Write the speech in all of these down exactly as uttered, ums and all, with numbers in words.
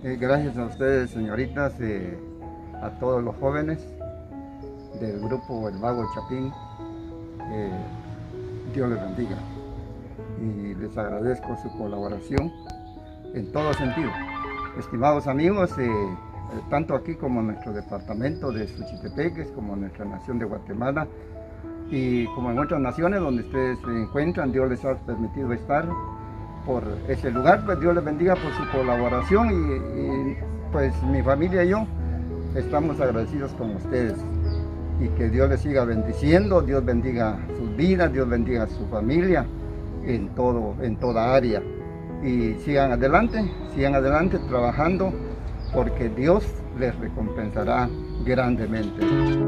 Eh, gracias a ustedes, señoritas, eh, a todos los jóvenes del grupo El Mago Chapín. Eh, Dios les bendiga y les agradezco su colaboración en todo sentido. Estimados amigos, eh, tanto aquí como en nuestro departamento de Suchitepeques, como en nuestra nación de Guatemala y como en otras naciones donde ustedes se encuentran, Dios les ha permitido estar por ese lugar. Pues Dios les bendiga por su colaboración y, y pues mi familia y yo estamos agradecidos con ustedes y que Dios les siga bendiciendo, Dios bendiga sus vidas, Dios bendiga su familia en todo, en toda área y sigan adelante, sigan adelante trabajando porque Dios les recompensará grandemente.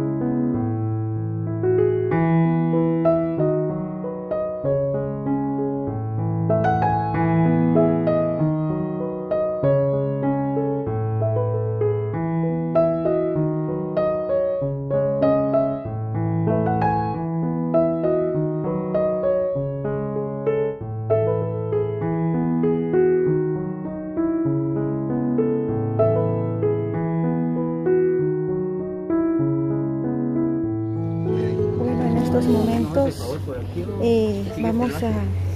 Momentos eh, vamos a,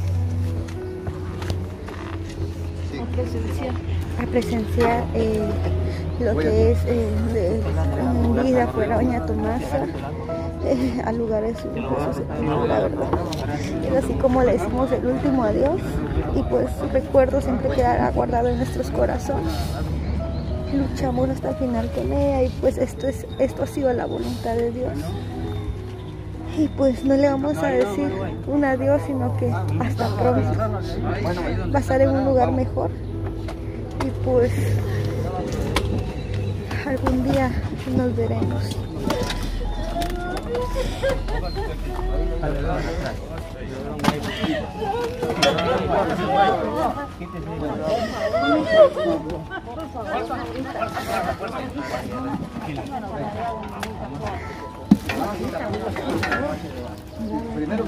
a presenciar, a presenciar eh, lo que es eh, de vida fuera Doña Tomasa, eh, a lugares lujosos, la verdad. Es así como le decimos el último adiós y pues su recuerdo siempre quedará guardado en nuestros corazones. Luchamos hasta el final con ella y pues esto, es, esto ha sido la voluntad de Dios. Y pues no le vamos a decir un adiós, sino que hasta pronto. Va a estar en un lugar mejor. Y pues algún día nos veremos. Primero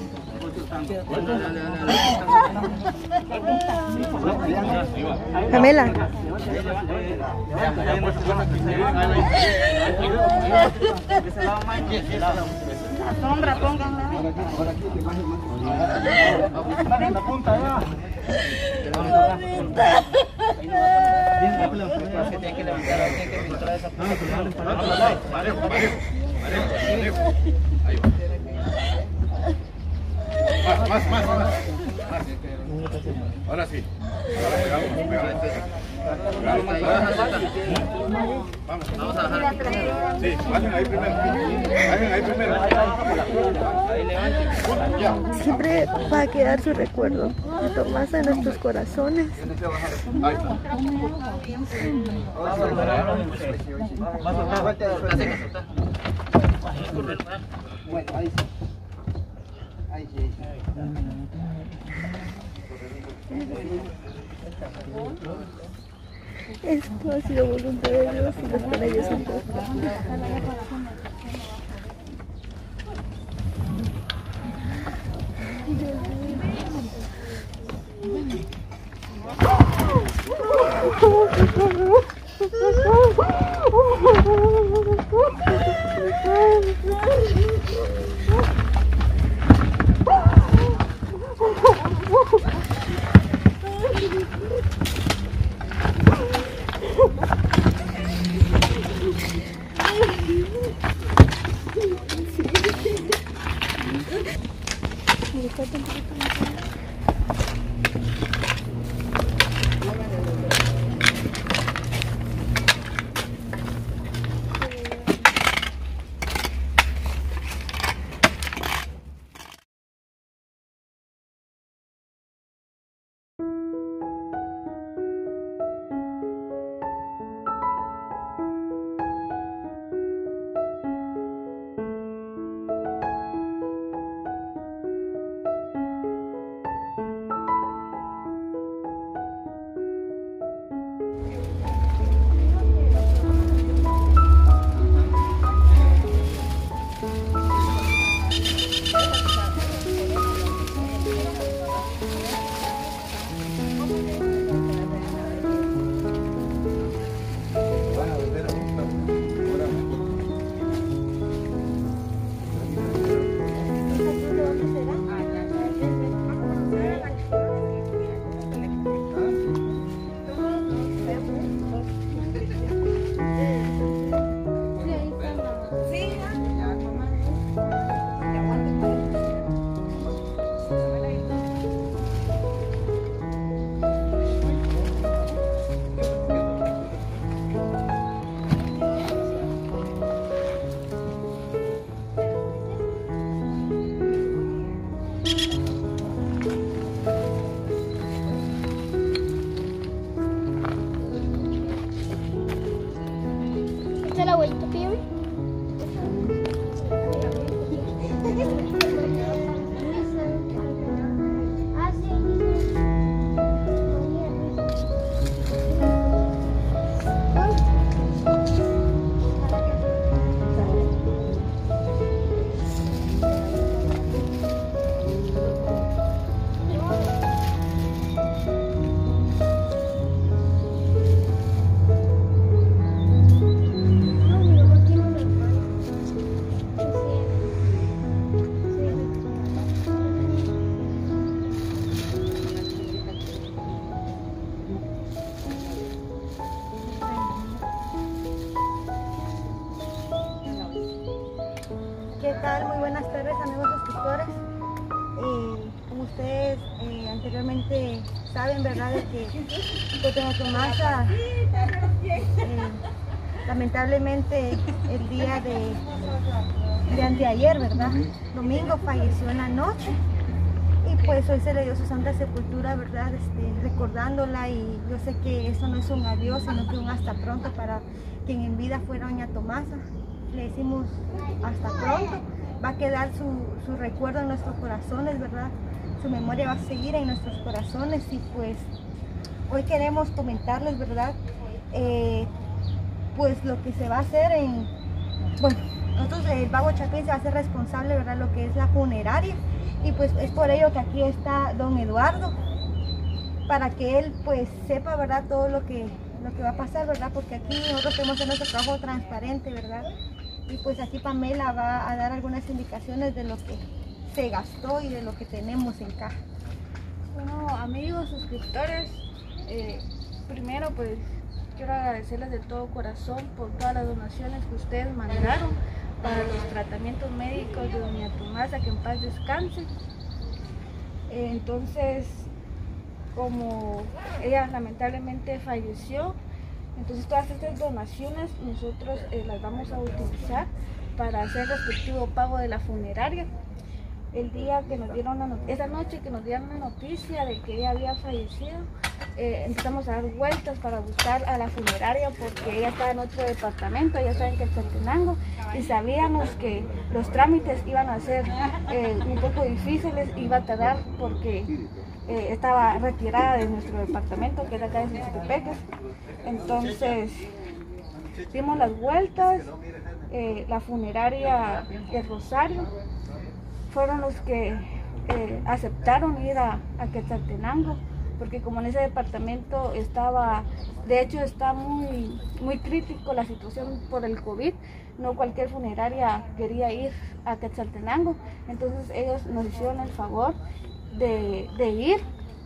Pamela. La sombra, pónganla. La punta ya. Tiene que levantar, tiene que filtrar esa Más, más, más, más. Ahora sí. Ahora pegamos, pegamos. Vamos, vamos a bajar. Sí, bajen ahí primero. Bajen ahí primero. Siempre va a quedar su recuerdo de Tomasa en nuestros corazones. Ahí. Bueno, ahí sí. Ahí sí. Esto ha sido voluntad de Dios y los con ellos son todos. hacer la vuelta, Pibi? ¿Qué tal? Muy buenas tardes, amigos suscriptores. Eh, como ustedes eh, anteriormente saben, ¿verdad? De que Doña Tomasa, eh, lamentablemente el día de, de anteayer, ¿verdad? Domingo falleció en la noche. Y pues hoy se le dio su santa sepultura, ¿verdad? Este, recordándola, y yo sé que eso no es un adiós, sino que un hasta pronto para quien en vida fuera Doña Tomasa. Le decimos hasta pronto, va a quedar su, su recuerdo en nuestros corazones, ¿verdad? Su memoria va a seguir en nuestros corazones, y pues hoy queremos comentarles, ¿verdad? Eh, pues lo que se va a hacer en, bueno, nosotros el Vago Chapín se va a hacer responsable, ¿verdad? Lo que es la funeraria, y pues es por ello que aquí está don Eduardo, para que él pues sepa, ¿verdad? Todo lo que, lo que va a pasar, ¿verdad? Porque aquí nosotros tenemos que hacer nuestro trabajo transparente, ¿verdad? Y pues aquí Pamela va a dar algunas indicaciones de lo que se gastó y de lo que tenemos en caja. Bueno, amigos, suscriptores, eh, primero pues quiero agradecerles de todo corazón por todas las donaciones que ustedes mandaron para los tratamientos médicos de Doña Tomasa, que en paz descanse. Eh, entonces, como ella lamentablemente falleció, entonces todas estas donaciones nosotros eh, las vamos a utilizar para hacer el respectivo pago de la funeraria. El día que nos dieron la noticia, esa noche que nos dieron la noticia de que ella había fallecido, eh, empezamos a dar vueltas para buscar a la funeraria, porque ella estaba en otro departamento, ya saben que es Quetzaltenango, y sabíamos que los trámites iban a ser eh, un poco difíciles, iba a tardar porque eh, estaba retirada de nuestro departamento, que era acá de Xochitepeques. Entonces dimos las vueltas, eh, la funeraria El Rosario fueron los que eh, aceptaron ir a, a Quetzaltenango, porque como en ese departamento estaba, de hecho está muy, muy crítico la situación por el COVID, no cualquier funeraria quería ir a Quetzaltenango, entonces ellos nos hicieron el favor de, de ir,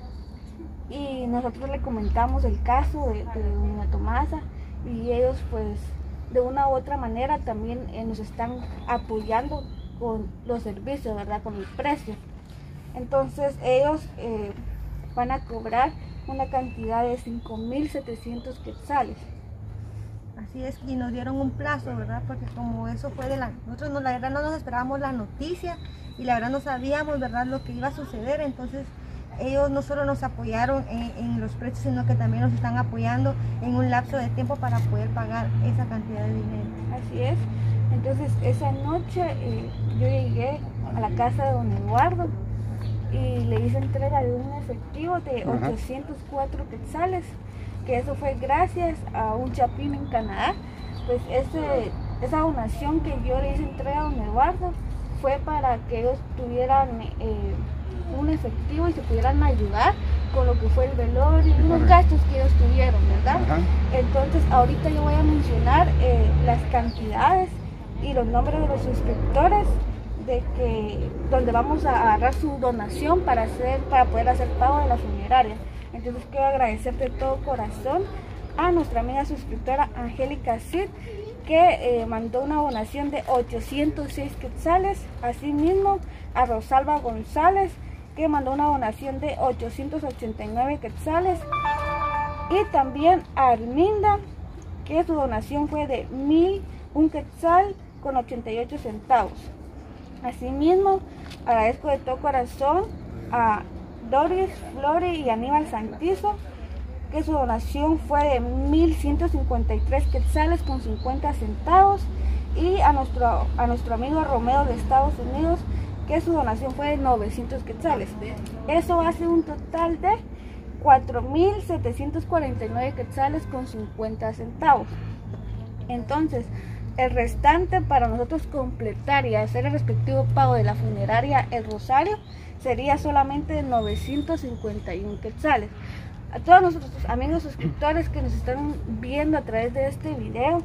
y nosotros le comentamos el caso de, de Doña Tomasa, y ellos pues de una u otra manera también eh, nos están apoyando con los servicios, ¿verdad? Con el precio. Entonces ellos eh, van a cobrar una cantidad de cinco mil setecientos quetzales. Así es, y nos dieron un plazo, ¿verdad? Porque como eso fue de la... Nosotros no, la verdad no nos esperábamos la noticia, y la verdad no sabíamos, ¿verdad?, lo que iba a suceder. Entonces ellos no solo nos apoyaron en, en los precios, sino que también nos están apoyando en un lapso de tiempo para poder pagar esa cantidad de dinero. Así es. Entonces esa noche eh, yo llegué a la casa de don Eduardo y le hice entrega de un efectivo de ochocientos cuatro quetzales, que eso fue gracias a un chapín en Canadá. Pues ese, esa donación que yo le hice entrega a don Eduardo fue para que ellos tuvieran eh, un efectivo y se pudieran ayudar con lo que fue el velorio y los gastos que ellos tuvieron, ¿verdad? Ajá. Entonces ahorita yo voy a mencionar eh, las cantidades y los nombres de los suscriptores de que donde vamos a agarrar su donación para hacer para poder hacer pago de la funeraria. Entonces quiero agradecer de todo corazón a nuestra amiga suscriptora Angélica Cid, que eh, mandó una donación de ochocientos seis quetzales, asimismo a Rosalba González, que mandó una donación de ochocientos ochenta y nueve quetzales, y también a Arminda, que su donación fue de mil un quetzal con ochenta y ocho centavos. Asimismo, agradezco de todo corazón a Doris, Flori y Aníbal Santizo, que su donación fue de mil ciento cincuenta y tres quetzales con cincuenta centavos, y a nuestro, a nuestro amigo Romeo de Estados Unidos, que su donación fue de novecientos quetzales. Eso hace un total de cuatro mil setecientos cuarenta y nueve quetzales con cincuenta centavos. Entonces, el restante para nosotros completar y hacer el respectivo pago de la funeraria El Rosario sería solamente novecientos cincuenta y uno quetzales. A todos nuestros amigos suscriptores que nos están viendo a través de este video,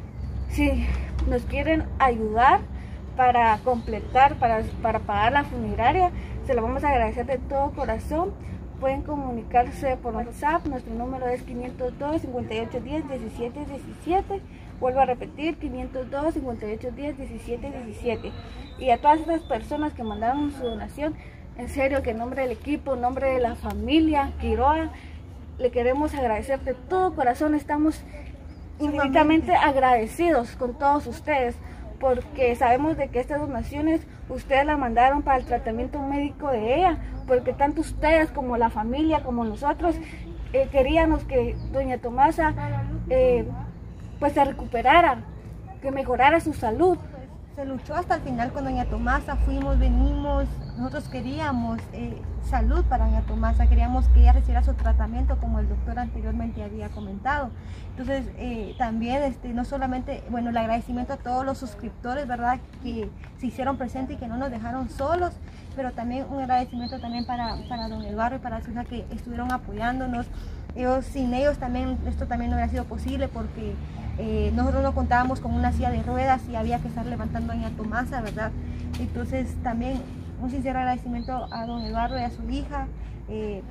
si nos quieren ayudar para completar, para, para pagar la funeraria, se lo vamos a agradecer de todo corazón. Pueden comunicarse por WhatsApp, nuestro número es quinientos dos, cincuenta y ocho diez, diecisiete diecisiete. Vuelvo a repetir, quinientos dos, cincuenta y ocho diez, diecisiete diecisiete. Y a todas esas personas que mandaron su donación, en serio que en nombre del equipo, en nombre de la familia Quiroa, le queremos agradecer de todo corazón. Estamos infinitamente agradecidos con todos ustedes, porque sabemos de que estas donaciones ustedes las mandaron para el tratamiento médico de ella, porque tanto ustedes como la familia, como nosotros, eh, queríamos que doña Tomasa eh, pues se recuperara, que mejorara su salud. Se luchó hasta el final con doña Tomasa, fuimos, venimos, nosotros queríamos eh, salud para doña Tomasa, queríamos que ella recibiera su tratamiento como el doctor anteriormente había comentado. Entonces eh, también este, no solamente, bueno, el agradecimiento a todos los suscriptores, ¿verdad?, que se hicieron presentes y que no nos dejaron solos, pero también un agradecimiento también para, para don Eduardo y para su hija, que estuvieron apoyándonos. Ellos, sin ellos también, esto también no hubiera sido posible, porque Eh, nosotros no contábamos con una silla de ruedas y había que estar levantando a doña Tomasa, ¿verdad? Entonces también un sincero agradecimiento a don Eduardo y a su hija. Eh,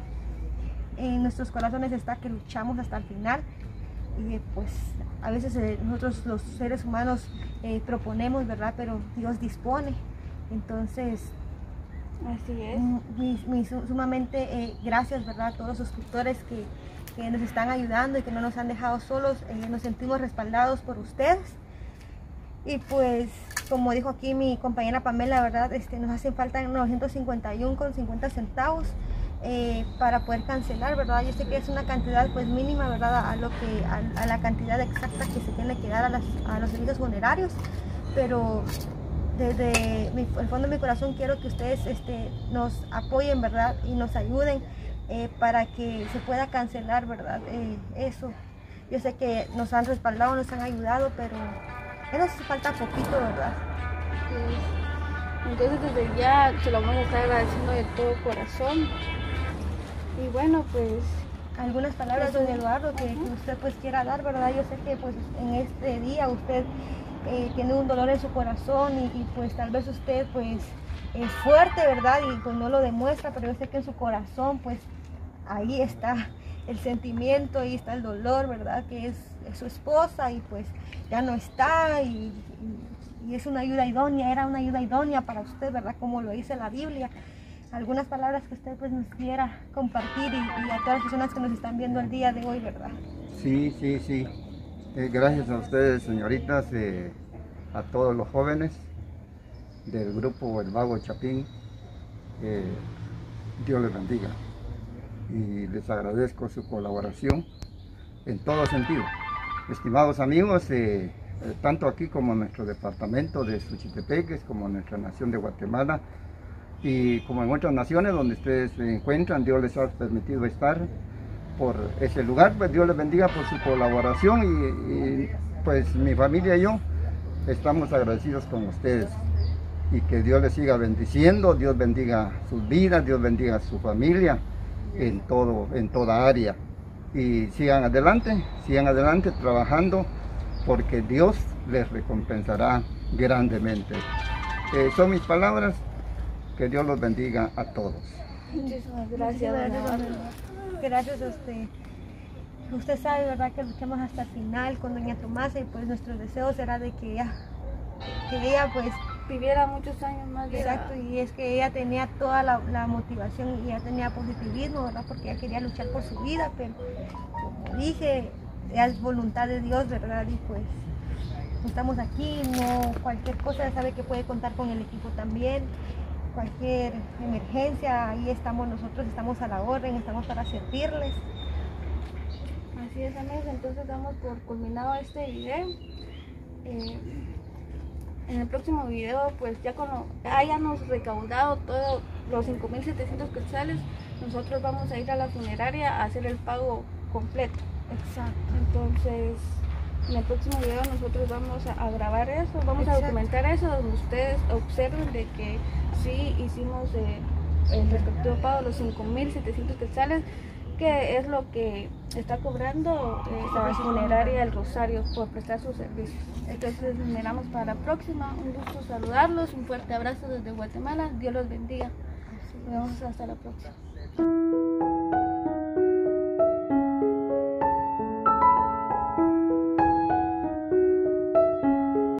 en nuestros corazones está que luchamos hasta el final, y eh, pues a veces eh, nosotros los seres humanos eh, proponemos, ¿verdad? Pero Dios dispone. Entonces así es. Muy, muy sumamente eh, gracias, ¿verdad?, a todos los suscriptores que que nos están ayudando y que no nos han dejado solos. Eh, nos sentimos respaldados por ustedes, y pues como dijo aquí mi compañera Pamela, verdad, este, nos hacen falta novecientos cincuenta y uno con cincuenta centavos eh, para poder cancelar, verdad. Yo sé que es una cantidad pues mínima, verdad, a, lo que, a, a la cantidad exacta que se tiene que dar a, las, a los servicios funerarios, pero desde mi, el fondo de mi corazón quiero que ustedes este, nos apoyen, verdad, y nos ayuden Eh, para que se pueda cancelar, ¿verdad? Eh, eso. Yo sé que nos han respaldado, nos han ayudado, pero ya nos hace falta poquito, ¿verdad? Sí. Entonces desde ya se lo vamos a estar agradeciendo de todo corazón. Y bueno, pues algunas palabras, don Eduardo, que, que usted pues quiera dar, ¿verdad? Yo sé que pues en este día usted eh, tiene un dolor en su corazón, y, y pues tal vez usted pues es fuerte, ¿verdad? Y pues no lo demuestra, pero yo sé que en su corazón pues ahí está el sentimiento, ahí está el dolor, ¿verdad? Que es, es su esposa y pues ya no está, y, y, y es una ayuda idónea, era una ayuda idónea para usted, ¿verdad? Como lo dice la Biblia. Algunas palabras que usted pues nos quiera compartir, y, y a todas las personas que nos están viendo el día de hoy, ¿verdad? Sí, sí, sí. Eh, gracias a ustedes, señoritas, eh, a todos los jóvenes del grupo El Vago Chapín. Eh, Dios les bendiga. Y les agradezco su colaboración en todo sentido. Estimados amigos, eh, eh, tanto aquí como en nuestro departamento de Suchitepeques, como en nuestra nación de Guatemala, y como en otras naciones donde ustedes se encuentran, Dios les ha permitido estar por ese lugar. Pues Dios les bendiga por su colaboración, y, y pues mi familia y yo estamos agradecidos con ustedes, y que Dios les siga bendiciendo. Dios bendiga sus vidas, Dios bendiga a su familia en todo, en toda área, y sigan adelante, sigan adelante trabajando, porque Dios les recompensará grandemente. Eh, son mis palabras. Que Dios los bendiga a todos. Muchísimas gracias, don Eduardo. Gracias a usted. Usted sabe, ¿verdad?, que luchamos hasta el final con doña Tomasa, y pues nuestro deseo será de que ella, que ella pues viviera muchos años más. De exacto, la... y es que ella tenía toda la, la motivación, y ella tenía positivismo, ¿verdad?, porque ella quería luchar por su vida, pero como dije, es voluntad de Dios, ¿verdad? Y pues estamos aquí, no cualquier cosa, ya sabe que puede contar con el equipo también. Cualquier emergencia, ahí estamos nosotros, estamos a la orden, estamos para servirles. Así es, amigos, entonces damos por culminado este video. Eh, en el próximo video, pues ya cuando hayamos recaudado todos los cinco mil setecientos quetzales, nosotros vamos a ir a la funeraria a hacer el pago completo. Exacto. Entonces, en el próximo video nosotros vamos a, a grabar eso, vamos Exacto. a documentar eso, donde ustedes observen de que sí hicimos eh, el respectivo pago de los cinco mil setecientos quetzales, que es lo que está cobrando eh, la funeraria El Rosario por prestar sus servicios. Entonces nos miramos para la próxima, un gusto saludarlos, un fuerte abrazo desde Guatemala, Dios los bendiga, nos vemos hasta la próxima.